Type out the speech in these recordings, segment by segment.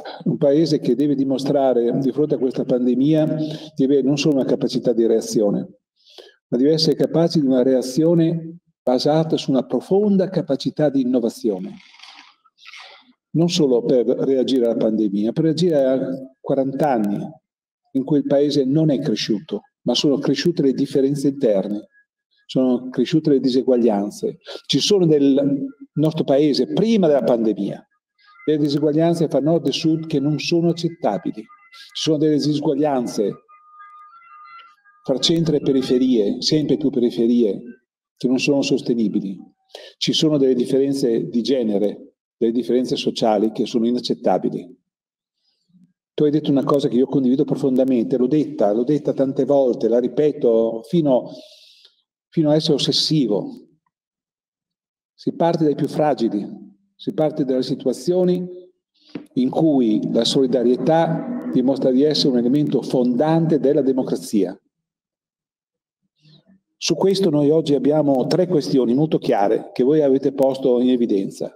un paese che deve dimostrare di fronte a questa pandemia di avere non solo una capacità di reazione, ma deve essere capace di una reazione basata su una profonda capacità di innovazione. Non solo per reagire alla pandemia, per reagire a 40 anni in cui il paese non è cresciuto, ma sono cresciute le differenze interne, sono cresciute le diseguaglianze. Ci sono nel nostro paese, prima della pandemia, delle diseguaglianze fra nord e sud che non sono accettabili. Ci sono delle diseguaglianze fra centro e periferie, sempre più periferie, che non sono sostenibili. Ci sono delle differenze di genere, delle differenze sociali che sono inaccettabili. Tu hai detto una cosa che io condivido profondamente, l'ho detta tante volte, la ripeto fino a essere ossessivo. Si parte dai più fragili, si parte dalle situazioni in cui la solidarietà dimostra di essere un elemento fondante della democrazia. Su questo noi oggi abbiamo 3 questioni molto chiare che voi avete posto in evidenza.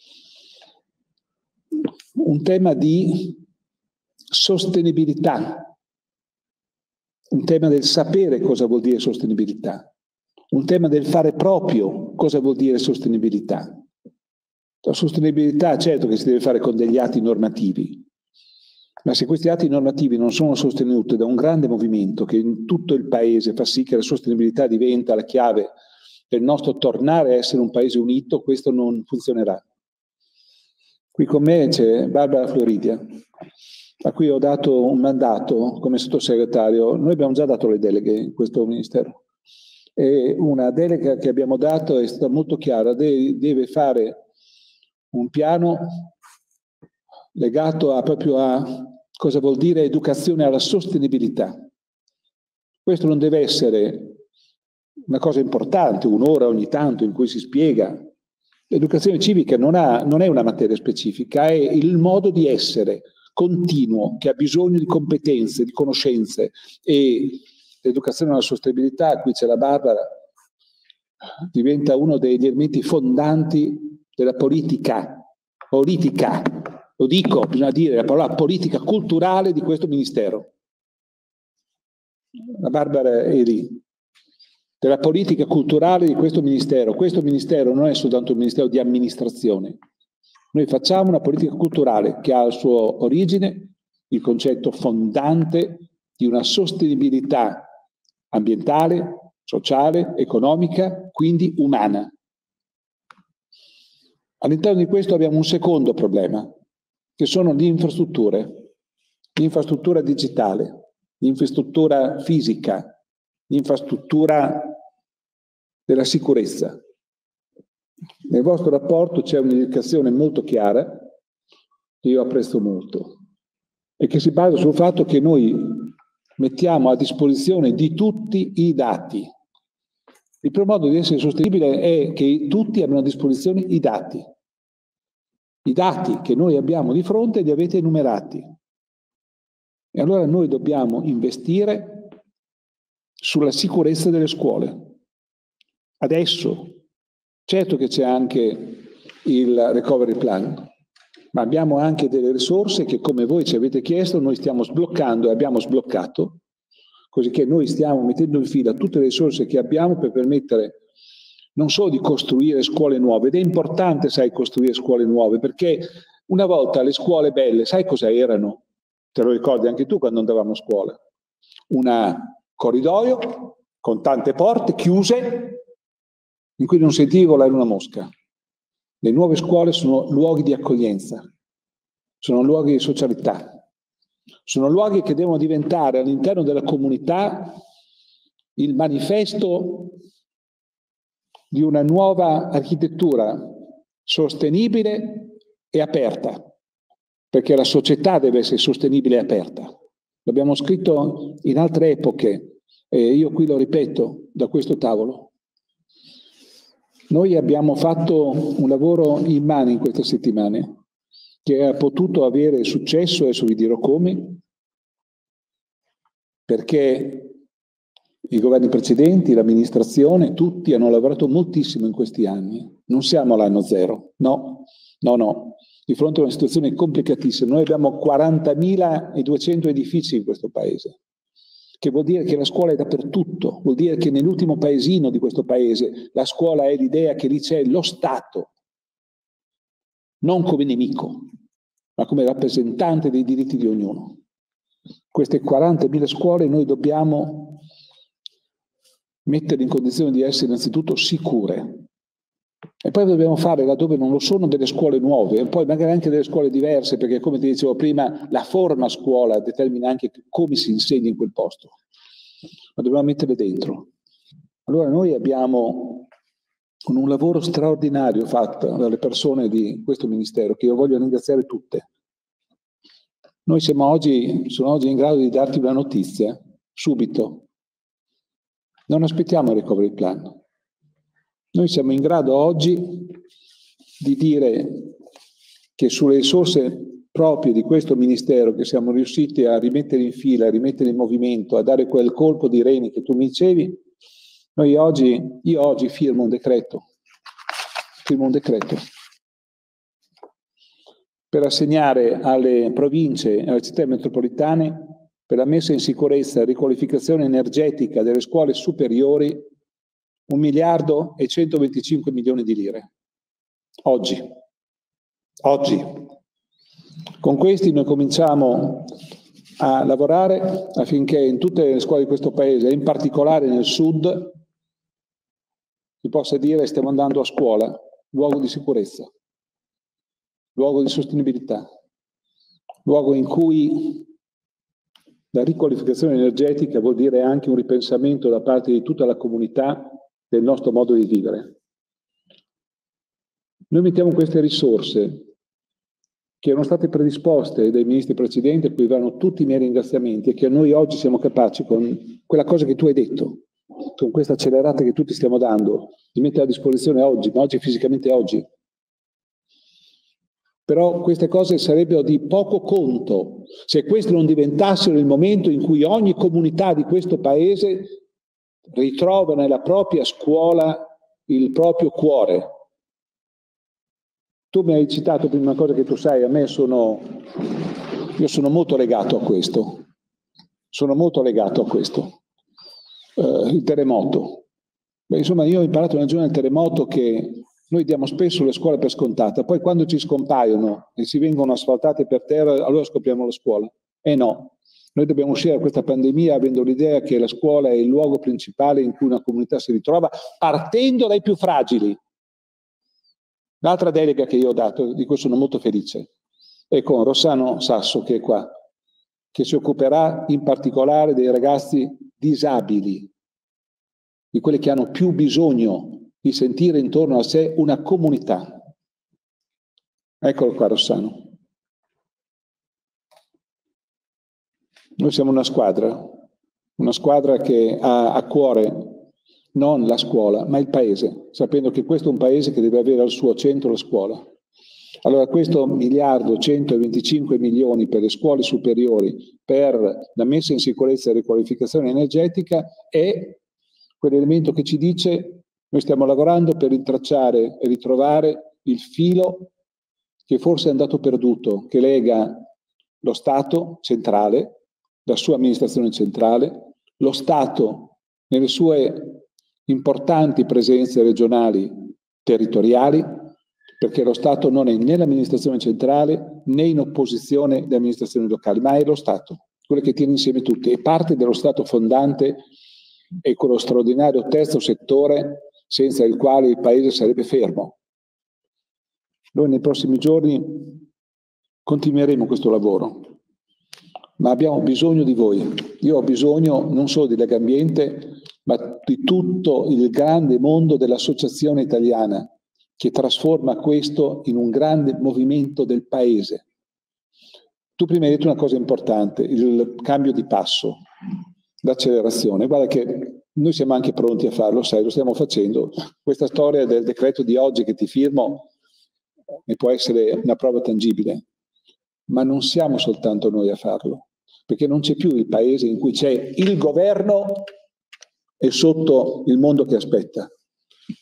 Un tema di sostenibilità, un tema del sapere cosa vuol dire sostenibilità, un tema del fare proprio cosa vuol dire sostenibilità. La sostenibilità certo che si deve fare con degli atti normativi, ma se questi atti normativi non sono sostenuti da un grande movimento che in tutto il paese fa sì che la sostenibilità diventa la chiave del nostro tornare a essere un paese unito, questo non funzionerà. Qui con me c'è Barbara Floridia, a cui ho dato un mandato come sottosegretario. Noi abbiamo già dato le deleghe in questo Ministero e una delega che abbiamo dato è stata molto chiara, deve fare un piano legato proprio a cosa vuol dire educazione alla sostenibilità. Questo non deve essere una cosa importante, un'ora ogni tanto in cui si spiega. L'educazione civica non è una materia specifica, è il modo di essere continuo che ha bisogno di competenze, di conoscenze, e l'educazione alla sostenibilità, qui c'è la Barbara, diventa uno degli elementi fondanti della politica, lo dico, bisogna dire la parola politica culturale di questo Ministero. La Barbara è lì. Della politica culturale di questo Ministero. Questo Ministero non è soltanto un Ministero di amministrazione. Noi facciamo una politica culturale che ha al suo origine il concetto fondante di una sostenibilità ambientale, sociale, economica, quindi umana. All'interno di questo abbiamo un secondo problema, che sono le infrastrutture, l'infrastruttura digitale, l'infrastruttura fisica, l'infrastruttura della sicurezza. Nel vostro rapporto c'è un'indicazione molto chiara, che io apprezzo molto, e che si basa sul fatto che noi mettiamo a disposizione di tutti i dati. Il primo modo di essere sostenibile è che tutti abbiano a disposizione i dati. I dati che noi abbiamo di fronte li avete enumerati. E allora noi dobbiamo investire sulla sicurezza delle scuole. Adesso, certo che c'è anche il recovery plan, ma abbiamo anche delle risorse che, come voi ci avete chiesto, noi stiamo sbloccando e abbiamo sbloccato, così che noi stiamo mettendo in fila tutte le risorse che abbiamo per permettere non solo di costruire scuole nuove, ed è importante, sai, costruire scuole nuove, perché una volta le scuole belle, sai cosa erano? Te lo ricordi anche tu quando andavamo a scuola? Un corridoio con tante porte chiuse in cui non sentivi volare una mosca. Le nuove scuole sono luoghi di accoglienza, sono luoghi di socialità, sono luoghi che devono diventare all'interno della comunità il manifesto di una nuova architettura sostenibile e aperta, perché la società deve essere sostenibile e aperta. L'abbiamo scritto in altre epoche, e io qui lo ripeto da questo tavolo. Noi abbiamo fatto un lavoro immane in queste settimane, che ha potuto avere successo, adesso vi dirò come, perché i governi precedenti, l'amministrazione, tutti hanno lavorato moltissimo in questi anni. Non siamo all'anno zero, no. di fronte a una situazione complicatissima. Noi abbiamo 40.200 edifici in questo paese, che vuol dire che la scuola è dappertutto, vuol dire che nell'ultimo paesino di questo paese la scuola è l'idea che lì c'è lo Stato, non come nemico, ma come rappresentante dei diritti di ognuno. Queste 40.000 scuole noi dobbiamo mettere in condizione di essere innanzitutto sicure. E poi dobbiamo fare, laddove non lo sono, delle scuole nuove, e poi magari anche delle scuole diverse, perché come ti dicevo prima, la forma scuola determina anche come si insegna in quel posto. Ma dobbiamo metterle dentro. Allora noi abbiamo con un lavoro straordinario fatto dalle persone di questo Ministero, che io voglio ringraziare tutte. Noi sono oggi in grado di darti una notizia, subito. Non aspettiamo il recovery plan. Noi siamo in grado oggi di dire che sulle risorse proprie di questo Ministero, che siamo riusciti a rimettere in fila, a rimettere in movimento, a dare quel colpo di reni che tu mi dicevi, io oggi firmo un decreto per assegnare alle province e alle città metropolitane per la messa in sicurezza e riqualificazione energetica delle scuole superiori 1.125 milioni di lire. Oggi. Con questi noi cominciamo a lavorare affinché in tutte le scuole di questo paese, e in particolare nel sud, si possa dire stiamo andando a scuola, luogo di sicurezza, luogo di sostenibilità, luogo in cui la riqualificazione energetica vuol dire anche un ripensamento da parte di tutta la comunità del nostro modo di vivere. Noi mettiamo queste risorse che erano state predisposte dai ministri precedenti, a cui vanno tutti i miei ringraziamenti, e che noi oggi siamo capaci, con quella cosa che tu hai detto, con questa accelerata che tutti stiamo dando, di mettere a disposizione oggi, ma oggi fisicamente oggi. Però queste cose sarebbero di poco conto se queste non diventassero il momento in cui ogni comunità di questo paese ritrova nella propria scuola il proprio cuore. Tu mi hai citato prima una cosa che tu sai, io sono molto legato a questo. Il terremoto. Insomma, io ho imparato nel giorno del terremoto che noi diamo spesso le scuole per scontate, poi quando ci scompaiono e si vengono asfaltate per terra, allora scopriamo la scuola. No, noi dobbiamo uscire da questa pandemia avendo l'idea che la scuola è il luogo principale in cui una comunità si ritrova, partendo dai più fragili. L'altra delega che io ho dato, di cui sono molto felice, è con Rossano Sasso, che è qua, che si occuperà in particolare dei ragazzi disabili, di quelli che hanno più bisogno di sentire intorno a sé una comunità. Eccolo qua, Rossano. Noi siamo una squadra che ha a cuore non la scuola, ma il paese, sapendo che questo è un paese che deve avere al suo centro la scuola. Allora questo 1.125 milioni per le scuole superiori, per la messa in sicurezza e riqualificazione energetica, è quell'elemento che ci dice: noi stiamo lavorando per rintracciare e ritrovare il filo che forse è andato perduto, che lega lo Stato centrale, la sua amministrazione centrale, lo Stato nelle sue importanti presenze regionali territoriali, perché lo Stato non è né l'amministrazione centrale né in opposizione alle amministrazioni locali, ma è lo Stato, quello che tiene insieme tutti. E parte dello Stato fondante è quello straordinario terzo settore senza il quale il Paese sarebbe fermo. Noi nei prossimi giorni continueremo questo lavoro, ma abbiamo bisogno di voi. Io ho bisogno non solo di Legambiente, ma di tutto il grande mondo dell'associazione italiana, che trasforma questo in un grande movimento del Paese. Tu prima hai detto una cosa importante, il cambio di passo, l'accelerazione. Guarda che noi siamo anche pronti a farlo, sai, lo stiamo facendo. Questa storia del decreto di oggi che ti firmo ne può essere una prova tangibile, ma non siamo soltanto noi a farlo, perché non c'è più il paese in cui c'è il governo e sotto il mondo che aspetta.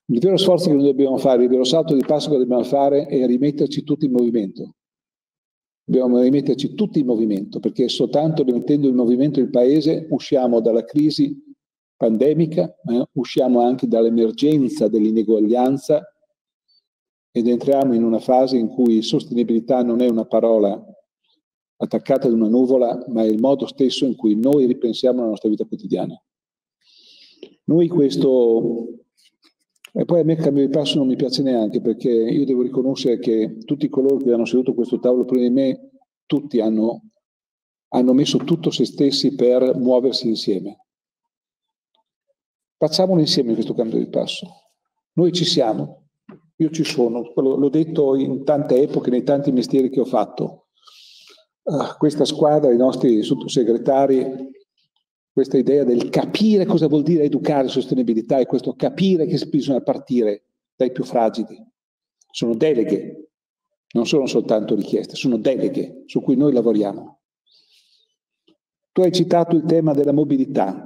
Il vero sforzo che noi dobbiamo fare, il vero salto di passo che dobbiamo fare è rimetterci tutti in movimento. Dobbiamo rimetterci tutti in movimento, perché soltanto rimettendo in movimento il Paese usciamo dalla crisi pandemica, usciamo anche dall'emergenza dell'ineguaglianza ed entriamo in una fase in cui sostenibilità non è una parola attaccata ad una nuvola, ma è il modo stesso in cui noi ripensiamo la nostra vita quotidiana. Noi questo... E poi a me il cambio di passo non mi piace neanche, perché io devo riconoscere che tutti coloro che hanno seduto a questo tavolo prima di me, tutti hanno messo tutto se stessi per muoversi insieme. Facciamolo insieme questo cambio di passo. Noi ci siamo, io ci sono, l'ho detto in tante epoche, nei tanti mestieri che ho fatto. Questa squadra, i nostri sottosegretari, questa idea del capire cosa vuol dire educare sostenibilità e questo capire che bisogna partire dai più fragili. Sono deleghe, non sono soltanto richieste, sono deleghe su cui noi lavoriamo. Tu hai citato il tema della mobilità.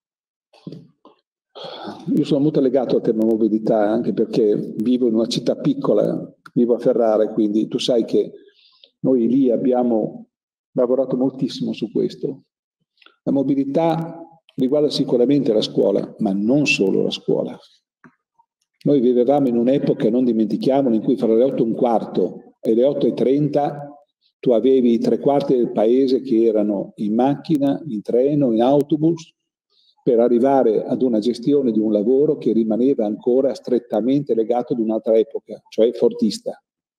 Io sono molto legato al tema mobilità anche perché vivo in una città piccola, vivo a Ferrara, quindi tu sai che noi lì abbiamo lavorato moltissimo su questo. La mobilità riguarda sicuramente la scuola, ma non solo la scuola. Noi vivevamo in un'epoca, non dimentichiamolo, in cui fra le 8:15 e le 8:30 tu avevi i 3/4 del paese che erano in macchina, in treno, in autobus, per arrivare ad una gestione di un lavoro che rimaneva ancora strettamente legato ad un'altra epoca, cioè fordista.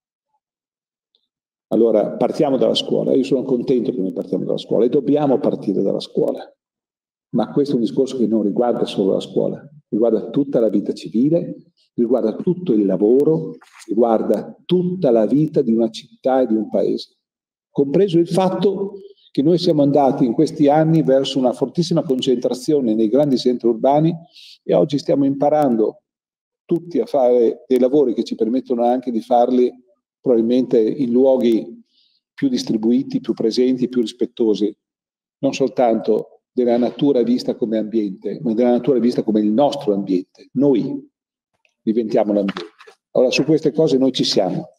Allora, partiamo dalla scuola. Io sono contento che noi partiamo dalla scuola e dobbiamo partire dalla scuola. Ma questo è un discorso che non riguarda solo la scuola, riguarda tutta la vita civile, riguarda tutto il lavoro, riguarda tutta la vita di una città e di un paese. Compreso il fatto che noi siamo andati in questi anni verso una fortissima concentrazione nei grandi centri urbani e oggi stiamo imparando tutti a fare dei lavori che ci permettono anche di farli probabilmente in luoghi più distribuiti, più presenti, più rispettosi, non soltanto della natura vista come ambiente, ma della natura vista come il nostro ambiente. Noi diventiamo l'ambiente. Allora, su queste cose noi ci siamo.